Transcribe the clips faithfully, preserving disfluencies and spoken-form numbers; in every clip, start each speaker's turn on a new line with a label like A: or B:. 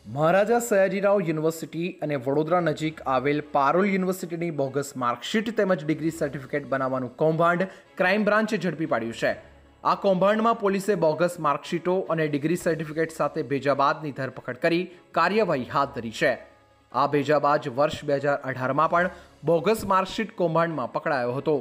A: Maharaja Sayajirao university અને વડોદરા નજીક આવેલ પારોલ યુનિવર્સિટીની બોગસ માર્કશીટ તેમજ ડિગ્રી સર્ટિફિકેટ બનાવવાનું કૌભાંડ ક્રાઇમ બ્રાન્ચે ઝડપી પાડ્યું છે। આ કૌભાંડમાં પોલીસે બોગસ માર્કશીટો અને ડિગ્રી સર્ટિફિકેટ સાથે ભેજાબાદની ધરપકડ કરી કાર્યવાહી હાથ ધરી છે। આ ભેજાબાજ વર્ષ બે હજાર અઢારમાં પણ બોગસ માર્કશીટ કૌભાંડમાં પકડાયો હતો।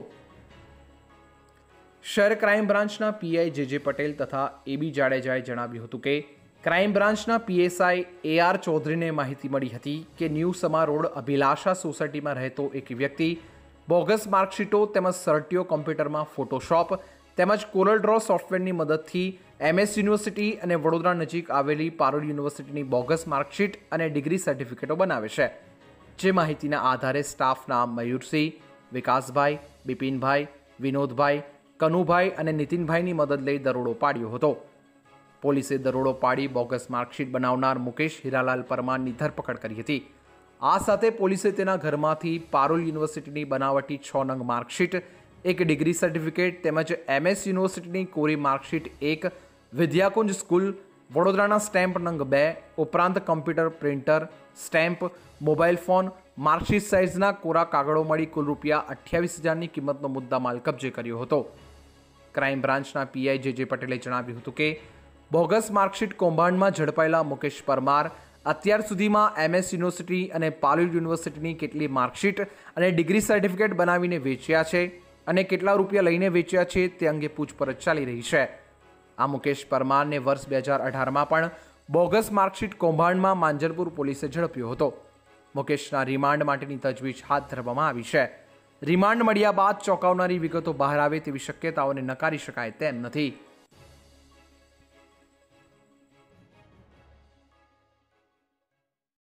A: શહેર ક્રાઇમ બ્રાન્ચના પીઆઈ જે જે પટેલ તથા એબી જાડેજાએ જણાવ્યું હતું કે ક્રાઇમ બ્રાન્ચના પીએસઆઈ એ આર ચૌધરીને માહિતી મળી હતી કે ન્યૂ સમા રોડ અભિલાષા સોસાયટીમાં રહેતો એક વ્યક્તિ બોગસ માર્કશીટો તેમજ સર્ટીઓ કમ્પ્યુટરમાં ફોટોશોપ તેમજ કોરલ ડ્રો સોફ્ટવેરની મદદથી એમએસ યુનિવર્સિટી અને વડોદરા નજીક આવેલી પારોલ યુનિવર્સિટીની બોગસ માર્કશીટ અને ડિગ્રી સર્ટિફિકેટો બનાવે છે। જે માહિતીના આધારે સ્ટાફના મયુરસિંહ, વિકાસભાઈ, બિપિનભાઈ, વિનોદભાઈ, કનુભાઈ અને નીતિનભાઈની મદદ લઈ દરોડો પાડ્યો હતો। પોલીસે દરોડો પાડી બોગસ માર્કશીટ બનાવનાર મુકેશ હીરાલાલ પરમારની ધરપકડ કરી હતી। આ સાથે પોલીસે તેના ઘરમાંથી પારોલ યુનિવર્સિટીની બનાવટી છ નંગ માર્કશીટ, એક ડિગ્રી સર્ટિફિકેટ તેમજ એમએસ યુનિવર્સિટીની કોરી માર્કશીટ એક, વિદ્યાકુંજ સ્કૂલ વડોદરાના સ્ટેમ્પ નંગ બે ઉપરાંત computer printer, stamp, mobile phone, marksheet સાઇઝના કોરા કાગળો મળી કુલ રૂપિયા અઠ્યાવીસ હજારની કિંમતનો મુદ્દામાલ કબજે કર્યો હતો। ક્રાઇમ બ્રાન્ચના પીઆઈ જે જે પટેલે જણાવ્યું હતું કે બોગસ માર્કશીટ કૌભાંડમાં ઝડપાયેલા મુકેશ પરમાર અત્યાર સુધીમાં એમએસ યુનિવર્સિટી અને પારોલ યુનિવર્સિટીની કેટલી માર્કશીટ અને ડિગ્રી સર્ટિફિકેટ બનાવીને વેચ્યા છે અને કેટલા રૂપિયા લઈને વેચ્યા છે તે અંગે પૂછપરછ ચાલી રહી છે। આ મુકેશ પરમારને વર્ષ બે હજાર અઢારમાં પણ બોગસ માર્કશીટ કૌભાંડમાં માંજલપુર પોલીસે ઝડપ્યો હતો। મુકેશના રિમાન્ડ માટેની તજવીજ હાથ ધરવામાં આવી છે। રિમાન્ડ મળ્યા બાદ ચોંકાવનારી વિગતો બહાર આવે તેવી શક્યતાઓને નકારી શકાય તેમ નથી।